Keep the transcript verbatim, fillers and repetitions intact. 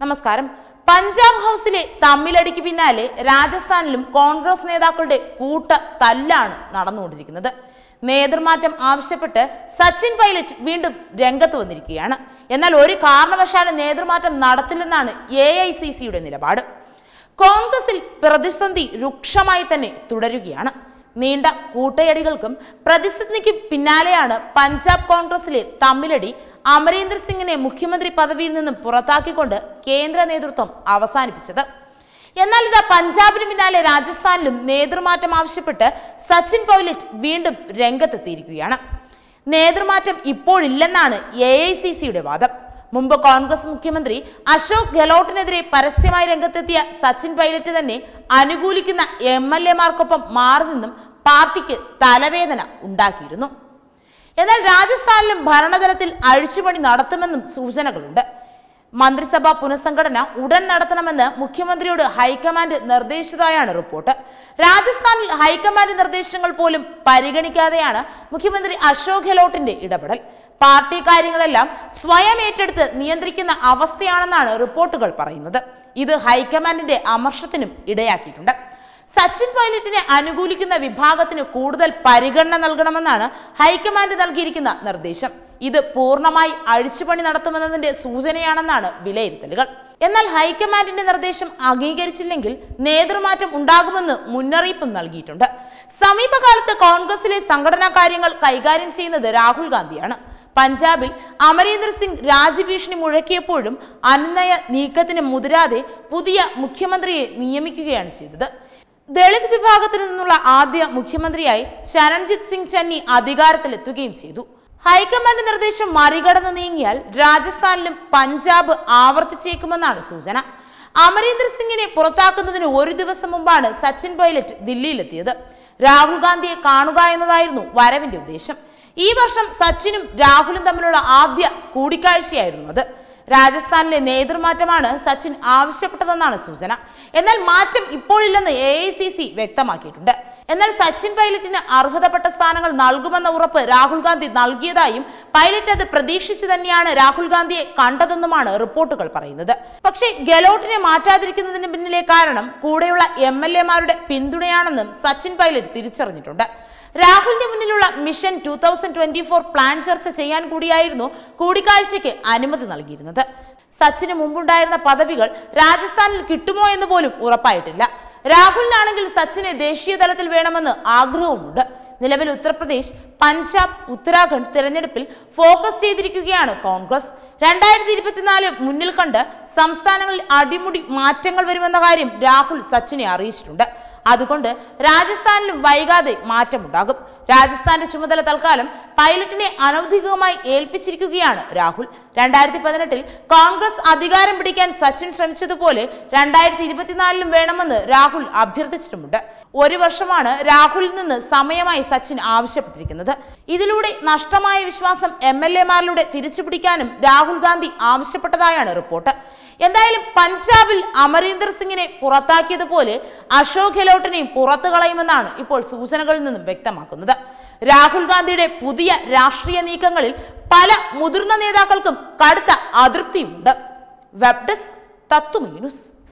നമസ്കാരം. പഞ്ചാബ് ഹൗസിലെ തമ്മിലടിക്ക് പിന്നാലെ രാജസ്ഥാനിലും കോൺഗ്രസ് നേതാക്കളുടെ കൂട്ട തല്ലാണ് നടന്നുകൊണ്ടിരിക്കുന്നത്. നേതൃമാറ്റം ആവശ്യപ്പെട്ട് സച്ചിൻ പൈലറ്റ് വീണ്ടും രംഗത്ത് വന്നിരിക്കുകയാണ്. എന്നാൽ ഒരു കാരണവശാലും നേതൃമാറ്റം നടത്തില്ലെന്നാണ് എ ഐ സി സിയുടെ നിലപാട്. കോൺഗ്രസിൽ പ്രതിസന്ധി രൂക്ഷമായി തന്നെ തുടരുകയാണ്. നീണ്ട കൂട്ടയടികൾക്കും പ്രതിസന്ധിക്കും പിന്നാലെയാണ് പഞ്ചാബ് കോൺഗ്രസിലെ തമ്മിലടി അമരീന്ദർ സിംഗിനെ മുഖ്യമന്ത്രി പദവിയിൽ നിന്നും പുറത്താക്കിക്കൊണ്ട് കേന്ദ്ര നേതൃത്വം അവസാനിപ്പിച്ചത്. എന്നാൽ ഇതാ പഞ്ചാബിന് പിന്നാലെ രാജസ്ഥാനിലും നേതൃമാറ്റം ആവശ്യപ്പെട്ട് സച്ചിൻ പൈലറ്റ് വീണ്ടും രംഗത്തെത്തിയിരിക്കുകയാണ്. നേതൃമാറ്റം ഇപ്പോഴില്ലെന്നാണ് എ ഐ സി സിയുടെ വാദം. മുമ്പ് കോൺഗ്രസ് മുഖ്യമന്ത്രി അശോക് ഗെഹ്ലോട്ടിനെതിരെ പരസ്യമായി രംഗത്തെത്തിയ സച്ചിൻ പൈലറ്റ് തന്നെ അനുകൂലിക്കുന്ന എം എൽ എമാർക്കൊപ്പം മാറി നിന്നും പാർട്ടിക്ക് തലവേദന ഉണ്ടാക്കിയിരുന്നു. എന്നാൽ രാജസ്ഥാനിലും ഭരണതലത്തിൽ അഴിച്ചുപണി നടത്തുമെന്നും സൂചനകളുണ്ട്. മന്ത്രിസഭാ പുനഃസംഘടന ഉടൻ നടത്തണമെന്ന് മുഖ്യമന്ത്രിയോട് ഹൈക്കമാൻഡ് നിർദ്ദേശിച്ചതായാണ് റിപ്പോർട്ട്. രാജസ്ഥാനിൽ ഹൈക്കമാൻഡ് നിർദ്ദേശങ്ങൾ പോലും പരിഗണിക്കാതെയാണ് മുഖ്യമന്ത്രി അശോക് ഗെഹ്ലോട്ടിന്റെ ഇടപെടൽ. പാർട്ടി കാര്യങ്ങളെല്ലാം സ്വയം ഏറ്റെടുത്ത് നിയന്ത്രിക്കുന്ന അവസ്ഥയാണെന്നാണ് റിപ്പോർട്ടുകൾ പറയുന്നത്. ഇത് ഹൈക്കമാൻഡിന്റെ അമർഷത്തിനും ഇടയാക്കിയിട്ടുണ്ട്. സച്ചിൻ പൈലറ്റിനെ അനുകൂലിക്കുന്ന വിഭാഗത്തിന് കൂടുതൽ പരിഗണന നൽകണമെന്നാണ് ഹൈക്കമാൻഡ് നൽകിയിരിക്കുന്ന നിർദ്ദേശം. ഇത് പൂർണ്ണമായി അഴിച്ചുപണി നടത്തുമെന്നതിന്റെ സൂചനയാണെന്നാണ് വിലയിരുത്തലുകൾ. എന്നാൽ ഹൈക്കമാൻഡിന്റെ നിർദ്ദേശം അംഗീകരിച്ചില്ലെങ്കിൽ നേതൃമാറ്റം ഉണ്ടാകുമെന്ന് മുന്നറിയിപ്പും നൽകിയിട്ടുണ്ട്. സമീപകാലത്ത് കോൺഗ്രസിലെ സംഘടനാ കാര്യങ്ങൾ കൈകാര്യം ചെയ്യുന്നത് രാഹുൽ ഗാന്ധിയാണ്. പഞ്ചാബിൽ അമരീന്ദർ സിംഗ് രാജ്യഭീഷണി മുഴക്കിയപ്പോഴും അനുനയ നീക്കത്തിന് മുതിരാതെ പുതിയ മുഖ്യമന്ത്രിയെ നിയമിക്കുകയാണ് ചെയ്തത്. ദളിത് വിഭാഗത്തിൽ നിന്നുള്ള ആദ്യ മുഖ്യമന്ത്രിയായി ചരൺജിത് സിംഗ് ചന്നി അധികാരത്തിലെത്തുകയും ചെയ്തു. ഹൈക്കമാൻഡ് നിർദ്ദേശം മറികടന്ന് നീങ്ങിയാൽ രാജസ്ഥാനിലും പഞ്ചാബ് ആവർത്തിച്ചേക്കുമെന്നാണ് സൂചന. അമരീന്ദർ സിംഗിനെ പുറത്താക്കുന്നതിന് ഒരു ദിവസം മുമ്പാണ് സച്ചിൻ പൈലറ്റ് ദില്ലിയിലെത്തിയത്. രാഹുൽ ഗാന്ധിയെ കാണുക എന്നതായിരുന്നു വരവിന്റെ ഉദ്ദേശം. ഈ വർഷം സച്ചിനും രാഹുലും തമ്മിലുള്ള ആദ്യ കൂടിക്കാഴ്ചയായിരുന്നു അത്. രാജസ്ഥാനിലെ നേതൃമാറ്റമാണ് സച്ചിൻ ആവശ്യപ്പെട്ടതെന്നാണ് സൂചന. എന്നാൽ മാറ്റം ഇപ്പോഴില്ലെന്ന് എ ഐ സി സി വ്യക്തമാക്കിയിട്ടുണ്ട്. എന്നാൽ സച്ചിൻ പൈലറ്റിന് അർഹതപ്പെട്ട സ്ഥാനങ്ങൾ നൽകുമെന്ന ഉറപ്പ് രാഹുൽ ഗാന്ധി നൽകിയതായും പൈലറ്റ് അത് പ്രതീക്ഷിച്ചു തന്നെയാണ് രാഹുൽ ഗാന്ധിയെ കണ്ടതെന്നുമാണ് റിപ്പോർട്ടുകൾ പറയുന്നത്. പക്ഷേ ഗെഹ്ലോട്ടിനെ മാറ്റാതിരിക്കുന്നതിന് പിന്നിലെ കാരണം കൂടെയുള്ള എം എൽ എമാരുടെ പിന്തുണയാണെന്നും സച്ചിൻ പൈലറ്റ് തിരിച്ചറിഞ്ഞിട്ടുണ്ട്. രാഹുലിന്റെ മുന്നിലുള്ള mission two thousand twenty four plan ചർച്ച ചെയ്യാൻ കൂടിയായിരുന്നു കൂടിക്കാഴ്ചയ്ക്ക് അനുമതി നൽകിയിരുന്നത്. സച്ചിന് മുമ്പുണ്ടായിരുന്ന പദവികൾ രാജസ്ഥാനിൽ കിട്ടുമോ എന്ന് പോലും ഉറപ്പായിട്ടില്ല. രാഹുലിനാണെങ്കിൽ സച്ചിനെ ദേശീയ തലത്തിൽ വേണമെന്ന് ആഗ്രഹവുമുണ്ട്. നിലവിൽ ഉത്തർപ്രദേശ്, പഞ്ചാബ്, ഉത്തരാഖണ്ഡ് തിരഞ്ഞെടുപ്പിൽ ഫോക്കസ് ചെയ്തിരിക്കുകയാണ് കോൺഗ്രസ്. രണ്ടായിരത്തി ഇരുപത്തിനാല് മുന്നിൽ കണ്ട് സംസ്ഥാനങ്ങളിൽ അടിമുടി മാറ്റങ്ങൾ വരുമെന്ന കാര്യം രാഹുൽ സച്ചിനെ അറിയിച്ചിട്ടുണ്ട്. അതുകൊണ്ട് രാജസ്ഥാനിലും വൈകാതെ മാറ്റമുണ്ടാകും. രാജസ്ഥാന്റെ ചുമതല തൽക്കാലം പൈലറ്റിനെ അനൗദ്യോഗികമായി ഏൽപ്പിച്ചിരിക്കുകയാണ് രാഹുൽ. രണ്ടായിരത്തി പതിനെട്ടിൽ കോൺഗ്രസ് അധികാരം പിടിക്കാൻ സച്ചിൻ ശ്രമിച്ചതുപോലെ രണ്ടായിരത്തി ഇരുപത്തിനാലിലും വേണമെന്ന് രാഹുൽ അഭ്യർത്ഥിച്ചിട്ടുമുണ്ട്. ഒരു വർഷമാണ് രാഹുലിൽ നിന്ന് സമയമായി സച്ചിൻ ആവശ്യപ്പെട്ടിരിക്കുന്നത്. ഇതിലൂടെ നഷ്ടമായ വിശ്വാസം എം എൽ എമാരിലൂടെ തിരിച്ചുപിടിക്കാനും രാഹുൽ ഗാന്ധി ആവശ്യപ്പെട്ടതായാണ് റിപ്പോർട്ട്. എന്തായാലും പഞ്ചാബിൽ അമരീന്ദർ സിംഗിനെ പുറത്താക്കിയതുപോലെ അശോക് ഗെഹ്ലോട്ടിനെയും പുറത്തു കളയുമെന്നാണ് ഇപ്പോൾ സൂചനകളിൽ നിന്നും വ്യക്തമാക്കുന്നത്. രാഹുൽ ഗാന്ധിയുടെ പുതിയ രാഷ്ട്രീയ നീക്കങ്ങളിൽ പല മുതിർന്ന നേതാക്കൾക്കും കടുത്ത അതൃപ്തിയുണ്ട്. Web desk Tatwamayi news.